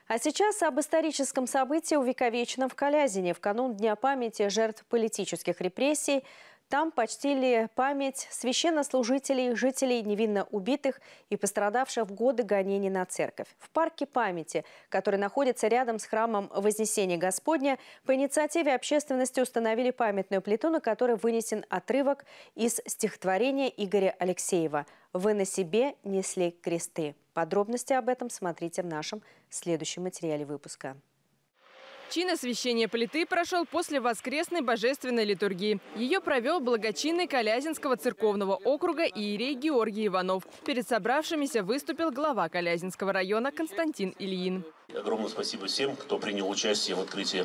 А сейчас об историческом событии, увековеченном в Калязине. В канун Дня памяти жертв политических репрессий там почтили память священнослужителей, жителей невинно убитых и пострадавших в годы гонений на церковь. В парке памяти, который находится рядом с храмом Вознесения Господня, по инициативе общественности установили памятную плиту, на которой вынесен отрывок из стихотворения Игоря Алексеева «Вы на себе несли кресты». Подробности об этом смотрите в нашем следующем материале выпуска. Чин освящения плиты прошел после воскресной божественной литургии. Ее провел благочинный Калязинского церковного округа иерей Георгий Иванов. Перед собравшимися выступил глава Калязинского района Константин Ильин. Огромное спасибо всем, кто принял участие в открытии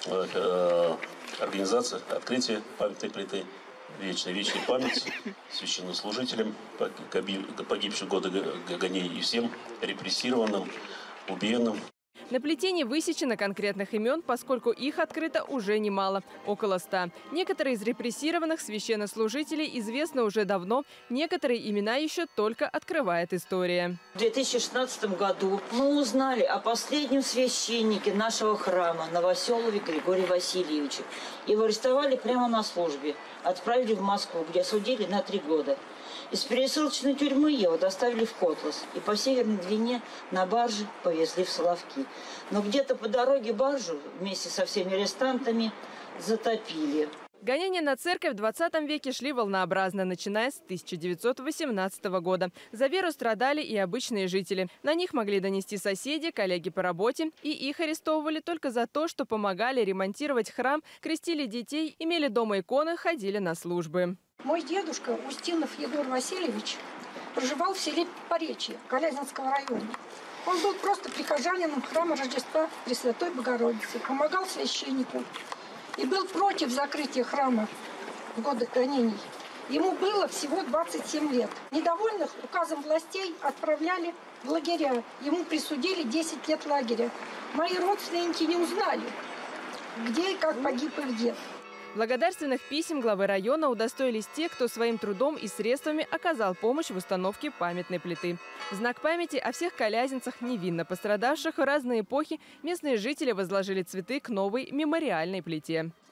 организации, открытия памятной плиты. Вечная память священнослужителям, погибших в годы гонений, и всем репрессированным, убиенным. На плите не высечено конкретных имен, поскольку их открыто уже немало – около 100. Некоторые из репрессированных священнослужителей известны уже давно, некоторые имена еще только открывает история. В 2016 году мы узнали о последнем священнике нашего храма Новоселове Григории Васильевиче. Его арестовали прямо на службе, отправили в Москву, где судили на 3 года. Из пересылочной тюрьмы его доставили в Котлас и по Северной Двине на барже повезли в Соловки. Но где-то по дороге баржу вместе со всеми арестантами затопили. Гонения на церковь в 20 веке шли волнообразно, начиная с 1918 года. За веру страдали и обычные жители. На них могли донести соседи, коллеги по работе. И их арестовывали только за то, что помогали ремонтировать храм, крестили детей, имели дома иконы, ходили на службы. Мой дедушка Устинов Егор Васильевич проживал в селе Поречье Калязинского района. Он был просто прихожанином храма Рождества Пресвятой Богородицы, помогал священнику и был против закрытия храма в годы гонений. Ему было всего 27 лет. Недовольных указом властей отправляли в лагеря. Ему присудили 10 лет лагеря. Мои родственники не узнали, где и как погиб их дед. Благодарственных писем главы района удостоились те, кто своим трудом и средствами оказал помощь в установке памятной плиты. В знак памяти о всех калязинцах, невинно пострадавших в разные эпохи, местные жители возложили цветы к новой мемориальной плите.